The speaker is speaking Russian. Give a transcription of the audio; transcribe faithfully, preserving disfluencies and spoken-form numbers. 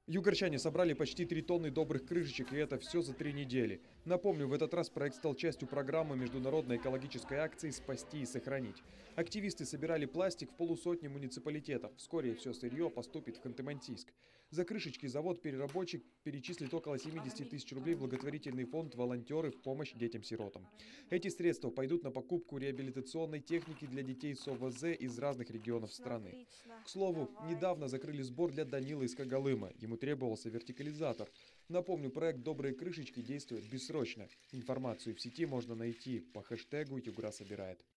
Югорчане собрали почти три тонны добрых крышечек, и это все за три недели. Напомню, в этот раз проект стал частью программы международной экологической акции «Спасти и сохранить». Активисты собирали пластик в полусотни муниципалитетов. Вскоре все сырье поступит в Ханты-Мансийск. За крышечки завод-переработчик перечислит около семидесяти тысяч рублей в благотворительный фонд «Волонтеры в помощь детям-сиротам». Эти средства пойдут на покупку реабилитационной техники для детей с ОВЗ из разных регионов Отлично, страны. отлично. К слову, недавно Давайте. закрыли сбор для Данила из Когалыма. Ему требовался вертикализатор. Напомню, проект «Добрые крышечки» действует бессрочно. Информацию в сети можно найти по хэштегу «Югра собирает».